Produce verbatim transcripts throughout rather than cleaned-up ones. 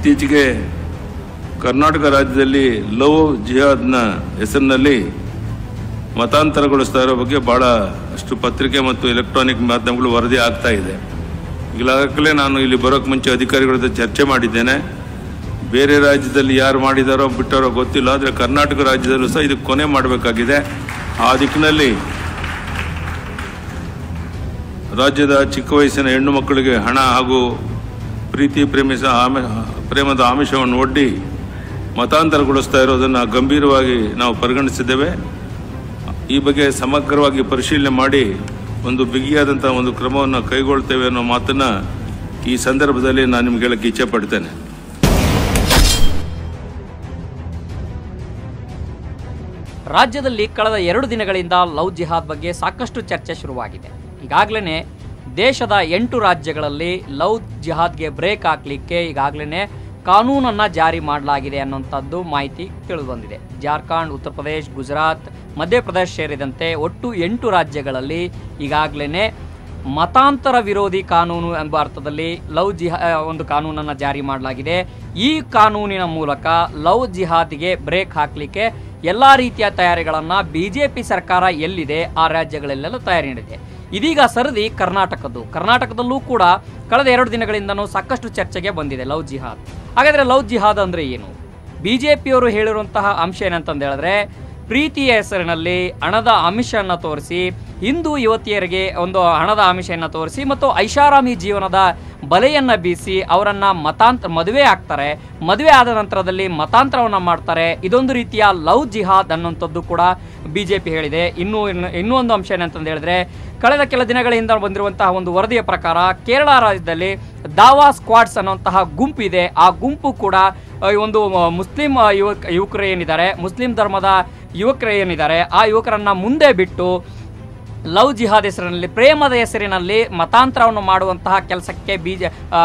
ಇತ್ತೀಚೆಗೆ ಕರ್ನಾಟಕ ರಾಜ್ಯದಲ್ಲಿ ಲವ್ ಜಿಹಾದ್ನ ಹೆಸರಿನಲ್ಲಿ ಮತಾಂತರಗೊಳಿಸ್ತಾ ಇರೋ ಬಗ್ಗೆ ಭಾಳ ಅಷ್ಟು ಪತ್ರಿಕೆ ಮತ್ತು ಎಲೆಕ್ಟ್ರಾನಿಕ್ ಮಾಧ್ಯಮಗಳು ವರದಿ ಆಗ್ತಾ ಇದೆ. ಈಗಾಗಲೇ ನಾನು ಇಲ್ಲಿ ಬರೋಕ್ಕೆ ಮುಂಚೆ ಅಧಿಕಾರಿಗಳ ಜೊತೆ ಚರ್ಚೆ ಮಾಡಿದ್ದೇನೆ. ಬೇರೆ ರಾಜ್ಯದಲ್ಲಿ ಯಾರು ಮಾಡಿದಾರೋ ಬಿಟ್ಟಾರೋ ಗೊತ್ತಿಲ್ಲ, ಆದರೆ ಕರ್ನಾಟಕ ರಾಜ್ಯದಲ್ಲೂ ಸಹ ಇದಕ್ಕೆ ಕೊನೆ ಮಾಡಬೇಕಾಗಿದೆ. ಆ ದಿಕ್ಕಿನಲ್ಲಿ ರಾಜ್ಯದ ಚಿಕ್ಕ ವಯಸ್ಸಿನ ಹೆಣ್ಣು ಮಕ್ಕಳಿಗೆ ಹಣ ಹಾಗೂ ಪ್ರೀತಿ ಪ್ರೇಮಿಸ ಆಮಿ ಪ್ರೇಮದ ಆಮಿಷವನ್ನು ಒಡ್ಡಿ ಮತಾಂತರಗೊಳಿಸ್ತಾ ಇರೋದನ್ನು ಗಂಭೀರವಾಗಿ ನಾವು ಪರಿಗಣಿಸಿದ್ದೇವೆ. ಈ ಬಗ್ಗೆ ಸಮಗ್ರವಾಗಿ ಪರಿಶೀಲನೆ ಮಾಡಿ ಒಂದು ಬಿಗಿಯಾದಂಥ ಒಂದು ಕ್ರಮವನ್ನು ಕೈಗೊಳ್ತೇವೆ ಅನ್ನೋ ಮಾತನ್ನು ಈ ಸಂದರ್ಭದಲ್ಲಿ ನಾನು ನಿಮ್ಗೆ ಹೇಳಕ್ಕೆ ಇಚ್ಛೆ ಪಡ್ತೇನೆ. ರಾಜ್ಯದಲ್ಲಿ ಕಳೆದ ಎರಡು ದಿನಗಳಿಂದ ಲವ್ ಜಿಹಾದ್ ಬಗ್ಗೆ ಸಾಕಷ್ಟು ಚರ್ಚೆ ಶುರುವಾಗಿದೆ. ಈಗಾಗಲೇ ದೇಶದ ಎಂಟು ರಾಜ್ಯಗಳಲ್ಲಿ ಲವ್ ಜಿಹಾದ್ಗೆ ಬ್ರೇಕ್ ಹಾಕಲಿಕ್ಕೆ ಈಗಾಗಲೇ ಕಾನೂನನ್ನು ಜಾರಿ ಮಾಡಲಾಗಿದೆ ಅನ್ನುವಂಥದ್ದು ಮಾಹಿತಿ ತಿಳಿದುಬಂದಿದೆ. ಜಾರ್ಖಂಡ್, ಉತ್ತರ ಪ್ರದೇಶ, ಗುಜರಾತ್, ಮಧ್ಯಪ್ರದೇಶ ಸೇರಿದಂತೆ ಒಟ್ಟು ಎಂಟು ರಾಜ್ಯಗಳಲ್ಲಿ ಈಗಾಗಲೇ ಮತಾಂತರ ವಿರೋಧಿ ಕಾನೂನು ಎಂಬ ಅರ್ಥದಲ್ಲಿ ಲವ್ ಜಿಹಾ ಒಂದು ಕಾನೂನನ್ನು ಜಾರಿ ಮಾಡಲಾಗಿದೆ. ಈ ಕಾನೂನಿನ ಮೂಲಕ ಲವ್ ಜಿಹಾದ್ಗೆ ಬ್ರೇಕ್ ಹಾಕಲಿಕ್ಕೆ ಎಲ್ಲ ರೀತಿಯ ತಯಾರಿಗಳನ್ನು ಬಿ ಜೆ ಪಿ ಸರ್ಕಾರ ಎಲ್ಲಿದೆ ಆ ರಾಜ್ಯಗಳಲ್ಲೆಲ್ಲ ತಯಾರಿ ನಡೆದಿದೆ. ಇದೀಗ ಸರದಿ ಕರ್ನಾಟಕದ್ದು. ಕರ್ನಾಟಕದಲ್ಲೂ ಕೂಡ ಕಳೆದ ಎರಡು ದಿನಗಳಿಂದನೂ ಸಾಕಷ್ಟು ಚರ್ಚೆಗೆ ಬಂದಿದೆ ಲವ್ ಜಿಹಾದ್. ಹಾಗಾದರೆ ಲವ್ ಜಿಹಾದ್ ಅಂದರೆ ಏನು? ಬಿ ಜೆ ಪಿಯವರು ಹೇಳಿರುವಂತಹ ಅಂಶ ಏನಂತಂದು ಹೇಳಿದ್ರೆ, ಪ್ರೀತಿಯ ಹೆಸರಿನಲ್ಲಿ ಹಣದ ಆಮಿಷವನ್ನು ತೋರಿಸಿ ಹಿಂದೂ ಯುವತಿಯರಿಗೆ ಒಂದು ಹಣದ ಆಮಿಷವನ್ನು ತೋರಿಸಿ ಮತ್ತು ಐಷಾರಾಮಿ ಜೀವನದ ಬಲೆಯನ್ನು ಬೀಸಿ ಅವರನ್ನು ಮತಾಂತರ ಮದುವೆ ಆಗ್ತಾರೆ. ಮದುವೆ ಆದ ನಂತರದಲ್ಲಿ ಮತಾಂತರವನ್ನು ಮಾಡ್ತಾರೆ. ಇದೊಂದು ರೀತಿಯ ಲವ್ ಜಿಹಾದ್ ಅನ್ನುವಂಥದ್ದು ಕೂಡ ಬಿ ಜೆ ಪಿ ಹೇಳಿದೆ. ಇನ್ನೂ ಇನ್ನೂ ಒಂದು ಅಂಶ ಏನಂತಂದು ಹೇಳಿದ್ರೆ, ಕಳೆದ ಕೆಲ ದಿನಗಳ ಹಿಂದೆ ಬಂದಿರುವಂತಹ ಒಂದು ವರದಿಯ ಪ್ರಕಾರ ಕೇರಳ ರಾಜ್ಯದಲ್ಲಿ ದಾವಾ ಸ್ಕ್ವಾಡ್ಸ್ ಅನ್ನುವಂತಹ ಗುಂಪು ಇದೆ. ಆ ಗುಂಪು ಕೂಡ ಒಂದು ಮುಸ್ಲಿಂ ಯುವಕ ಯುವಕರು ಏನಿದ್ದಾರೆ, ಮುಸ್ಲಿಂ ಧರ್ಮದ ಯುವಕರು ಏನಿದ್ದಾರೆ, ಆ ಯುವಕರನ್ನ ಮುಂದೆ ಬಿಟ್ಟು ಲವ್ ಜಿಹಾದ್ ಹೆಸರಿನಲ್ಲಿ, ಪ್ರೇಮದ ಹೆಸರಿನಲ್ಲಿ ಮತಾಂತರವನ್ನು ಮಾಡುವಂತಹ ಕೆಲಸಕ್ಕೆ ಬೀಜ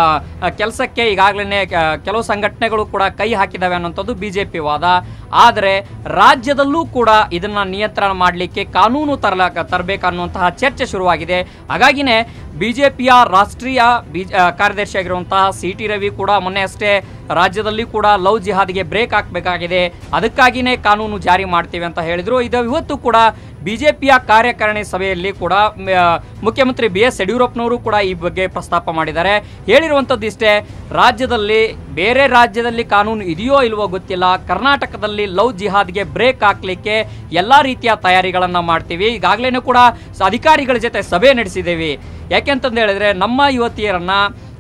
ಕೆಲಸಕ್ಕೆ ಈಗಾಗಲೇ ಕೆಲವು ಸಂಘಟನೆಗಳು ಕೂಡ ಕೈ ಹಾಕಿದ್ದಾವೆ ಅನ್ನೋಂಥದ್ದು ಬಿ ಜೆ ಪಿ ವಾದ. ಆದರೆ ರಾಜ್ಯದಲ್ಲೂ ಕೂಡ ಇದನ್ನು ನಿಯಂತ್ರಣ ಮಾಡಲಿಕ್ಕೆ ಕಾನೂನು ತರಲ ತರಬೇಕನ್ನುವಂತಹ ಚರ್ಚೆ ಶುರುವಾಗಿದೆ. ಹಾಗಾಗಿನೇ ಬಿ ಜೆ ಪಿಯ ರಾಷ್ಟ್ರೀಯ ಬಿ ಕಾರ್ಯದರ್ಶಿಯಾಗಿರುವಂತಹ ಸಿ ಟಿ ರವಿ ಕೂಡ ಮೊನ್ನೆ ಅಷ್ಟೇ ರಾಜ್ಯದಲ್ಲಿ ಕೂಡ ಲವ್ ಜಿಹಾದ್ಗೆ ಬ್ರೇಕ್ ಹಾಕಬೇಕಾಗಿದೆ, ಅದಕ್ಕಾಗಿಯೇ ಕಾನೂನು ಜಾರಿ ಮಾಡ್ತೀವಿ ಅಂತ ಹೇಳಿದರು. ಇದು ಇವತ್ತು ಕೂಡ ಬಿ ಜೆ ಪಿಯ ಕಾರ್ಯಕಾರಿಣಿ ಸಭೆಯಲ್ಲಿ ಕೂಡ ಮುಖ್ಯಮಂತ್ರಿ ಬಿ ಎಸ್ ಯಡಿಯೂರಪ್ಪನವರು ಕೂಡ ಈ ಬಗ್ಗೆ ಪ್ರಸ್ತಾಪ ಮಾಡಿದ್ದಾರೆ. ಹೇಳಿರುವಂಥದ್ದು ಇಷ್ಟೇ, ರಾಜ್ಯದಲ್ಲಿ ಬೇರೆ ರಾಜ್ಯದಲ್ಲಿ ಕಾನೂನು ಇದೆಯೋ ಇಲ್ವೋ ಗೊತ್ತಿಲ್ಲ, ಕರ್ನಾಟಕದಲ್ಲಿ ಲವ್ ಜಿಹಾದ್ಗೆ ಬ್ರೇಕ್ ಹಾಕಲಿಕ್ಕೆ ಎಲ್ಲ ರೀತಿಯ ತಯಾರಿಗಳನ್ನು ಮಾಡ್ತೀವಿ. ಈಗಾಗಲೇ ಕೂಡ ಅಧಿಕಾರಿಗಳ ಜೊತೆ ಸಭೆ ನಡೆಸಿದ್ದೇವೆ. ಯಾಕೆಂತಂದು ಹೇಳಿದ್ರೆ, ನಮ್ಮ ಯುವತಿಯರನ್ನ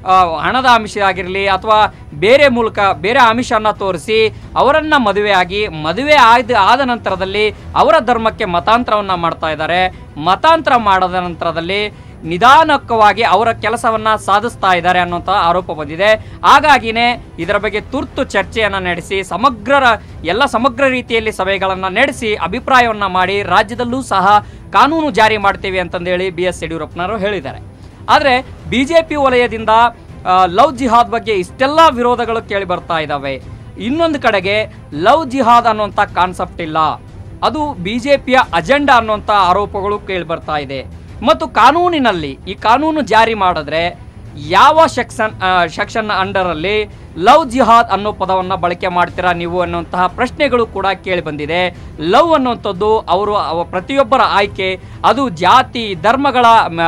ಹಣದ ಆಮಿಷ ಆಗಿರಲಿ ಅಥವಾ ಬೇರೆ ಮೂಲಕ ಬೇರೆ ಆಮಿಷವನ್ನು ತೋರಿಸಿ ಅವರನ್ನು ಮದುವೆಯಾಗಿ ಮದುವೆ ಆದ ಆದ ನಂತರದಲ್ಲಿ ಅವರ ಧರ್ಮಕ್ಕೆ ಮತಾಂತರವನ್ನು ಮಾಡ್ತಾ ಇದ್ದಾರೆ. ಮತಾಂತರ ಮಾಡದ ನಂತರದಲ್ಲಿ ನಿಧಾನಕವಾಗಿ ಅವರ ಕೆಲಸವನ್ನು ಸಾಧಿಸ್ತಾ ಇದ್ದಾರೆ ಅನ್ನೋಂಥ ಆರೋಪ ಬಂದಿದೆ. ಹಾಗಾಗಿನೇ ಇದರ ಬಗ್ಗೆ ತುರ್ತು ಚರ್ಚೆಯನ್ನು ನಡೆಸಿ ಸಮಗ್ರ ಎಲ್ಲ ಸಮಗ್ರ ರೀತಿಯಲ್ಲಿ ಸಭೆಗಳನ್ನು ನಡೆಸಿ ಅಭಿಪ್ರಾಯವನ್ನು ಮಾಡಿ ರಾಜ್ಯದಲ್ಲೂ ಸಹ ಕಾನೂನು ಜಾರಿ ಮಾಡ್ತೀವಿ ಅಂತಂದೇಳಿ ಬಿ ಎಸ್ ಯಡಿಯೂರಪ್ಪನವರು ಹೇಳಿದ್ದಾರೆ. ಆದರೆ ಬಿ ಜೆ ಪಿ ವಲಯದಿಂದ ಲವ್ ಜಿಹಾದ್ ಬಗ್ಗೆ ಇಷ್ಟೆಲ್ಲ ವಿರೋಧಗಳು ಕೇಳಿ ಬರ್ತಾ ಇದ್ದಾವೆ. ಇನ್ನೊಂದು ಕಡೆಗೆ ಲವ್ ಜಿಹಾದ್ ಅನ್ನುವಂಥ ಕಾನ್ಸೆಪ್ಟ್ ಇಲ್ಲ, ಅದು ಬಿ ಜೆ ಪಿಯ ಅಜೆಂಡಾ ಅನ್ನುವಂಥ ಆರೋಪಗಳು ಕೇಳಿ ಬರ್ತಾ ಇದೆ. ಮತ್ತು ಕಾನೂನಿನಲ್ಲಿ ಈ ಕಾನೂನು ಜಾರಿ ಮಾಡಿದ್ರೆ ಯಾವ ಸೆಕ್ಷನ್ ಸೆಕ್ಷನ್ ಅಂಡರಲ್ಲಿ ಲವ್ ಜಿಹಾದ್ ಅನ್ನೋ ಪದವನ್ನು ಬಳಕೆ ಮಾಡ್ತೀರಾ ನೀವು ಅನ್ನುವಂತಹ ಪ್ರಶ್ನೆಗಳು ಕೂಡ ಕೇಳಿ ಬಂದಿದೆ. ಲವ್ ಅನ್ನುವಂಥದ್ದು ಅವರು ಪ್ರತಿಯೊಬ್ಬರ ಆಯ್ಕೆ, ಅದು ಜಾತಿ ಧರ್ಮಗಳ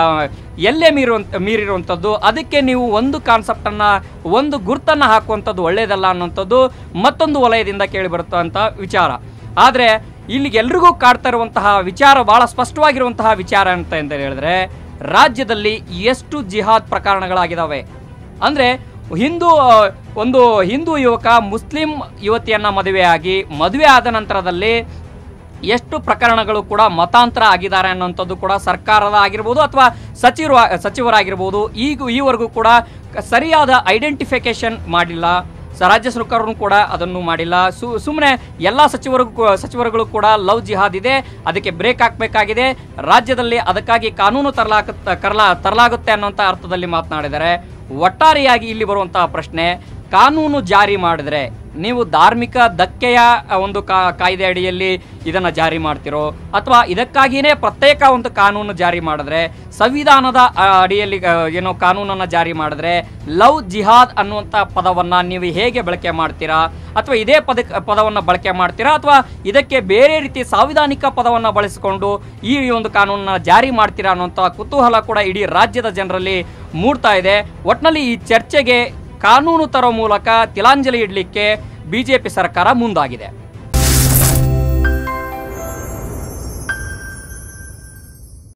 ಎಲ್ಲೇ ಮೀರುವಂತ ಮೀರಿರುವಂಥದ್ದು. ಅದಕ್ಕೆ ನೀವು ಒಂದು ಕಾನ್ಸೆಪ್ಟನ್ನು ಒಂದು ಗುರ್ತನ್ನು ಹಾಕುವಂಥದ್ದು ಒಳ್ಳೆಯದಲ್ಲ ಅನ್ನುವಂಥದ್ದು ಮತ್ತೊಂದು ವಲಯದಿಂದ ಕೇಳಿ ಬರುತ್ತಂಥ ವಿಚಾರ. ಆದರೆ ಇಲ್ಲಿಗೆ ಎಲ್ರಿಗೂ ಕಾಡ್ತಾ ಇರುವಂತಹ ವಿಚಾರ, ಭಾಳ ಸ್ಪಷ್ಟವಾಗಿರುವಂತಹ ವಿಚಾರ ಅಂತ ಅಂತ ಹೇಳಿದ್ರೆ, ರಾಜ್ಯದಲ್ಲಿ ಎಷ್ಟು ಜಿಹಾದ್ ಪ್ರಕರಣಗಳಾಗಿದ್ದಾವೆ ಅಂದರೆ, ಹಿಂದೂ ಒಂದು ಹಿಂದೂ ಯುವಕ ಮುಸ್ಲಿಂ ಯುವತಿಯನ್ನು ಮದುವೆಯಾಗಿ ಮದುವೆ ಆದ ನಂತರದಲ್ಲಿ ಎಷ್ಟು ಪ್ರಕರಣಗಳು ಕೂಡ ಮತಾಂತರ ಆಗಿದ್ದಾರೆ ಅನ್ನೋಂಥದ್ದು ಕೂಡ ಸರ್ಕಾರದ ಆಗಿರ್ಬೋದು ಅಥವಾ ಸಚಿವರು ಸಚಿವರಾಗಿರ್ಬೋದು ಈಗ ಈವರೆಗೂ ಕೂಡ ಸರಿಯಾದ ಐಡೆಂಟಿಫಿಕೇಶನ್ ಮಾಡಿಲ್ಲ. ರಾಜ್ಯ ಸರ್ಕಾರವೂ ಕೂಡ ಅದನ್ನು ಮಾಡಿಲ್ಲ. ಸು ಸುಮ್ಮನೆ ಎಲ್ಲ ಸಚಿವರಿಗೂ ಸಚಿವರುಗಳು ಕೂಡ ಲವ್ ಜಿಹಾದ್ ಇದೆ, ಅದಕ್ಕೆ ಬ್ರೇಕ್ ಹಾಕಬೇಕಾಗಿದೆ, ರಾಜ್ಯದಲ್ಲಿ ಅದಕ್ಕಾಗಿ ಕಾನೂನು ತರಲಾಗ ಕರಲಾ ತರಲಾಗುತ್ತೆ ಅನ್ನೋಂಥ ಅರ್ಥದಲ್ಲಿ ಮಾತನಾಡಿದ್ದಾರೆ. ಒಟ್ಟಾರೆಯಾಗಿ ಇಲ್ಲಿ ಬರುವಂತಹ ಪ್ರಶ್ನೆ, ಕಾನೂನು ಜಾರಿ ಮಾಡಿದ್ರೆ ನೀವು ಧಾರ್ಮಿಕ ಧಕ್ಕೆಯ ಒಂದು ಕಾಯ್ದೆ ಅಡಿಯಲ್ಲಿ ಇದನ್ನು ಜಾರಿ ಮಾಡ್ತಿರೋ ಅಥವಾ ಇದಕ್ಕಾಗಿಯೇ ಪ್ರತ್ಯೇಕ ಒಂದು ಕಾನೂನು ಜಾರಿ ಮಾಡಿದ್ರೆ, ಸಂವಿಧಾನದ ಅಡಿಯಲ್ಲಿ ಏನೋ ಕಾನೂನನ್ನು ಜಾರಿ ಮಾಡಿದ್ರೆ ಲವ್ ಜಿಹಾದ್ ಅನ್ನುವಂಥ ಪದವನ್ನು ನೀವು ಹೇಗೆ ಬಳಕೆ ಮಾಡ್ತೀರಾ, ಅಥವಾ ಇದೇ ಪದ ಪದವನ್ನು ಬಳಕೆ ಮಾಡ್ತೀರಾ ಅಥವಾ ಇದಕ್ಕೆ ಬೇರೆ ರೀತಿ ಸಾಂವಿಧಾನಿಕ ಪದವನ್ನು ಬಳಸಿಕೊಂಡು ಈ ಒಂದು ಕಾನೂನನ್ನು ಜಾರಿ ಮಾಡ್ತೀರಾ ಅನ್ನುವಂಥ ಕುತೂಹಲ ಕೂಡ ಇಡೀ ರಾಜ್ಯದ ಜನರಲ್ಲಿ ಮೂಡ್ತಾ ಇದೆ. ಒಟ್ಟಿನಲ್ಲಿ ಈ ಚರ್ಚೆಗೆ ಕಾನೂನು ತರೋ ಮೂಲಕ ತಿಲಾಂಜಲಿ ಇಡಲಿಕ್ಕೆ ಬಿಜೆಪಿ ಸರ್ಕಾರ ಮುಂದಾಗಿದೆ.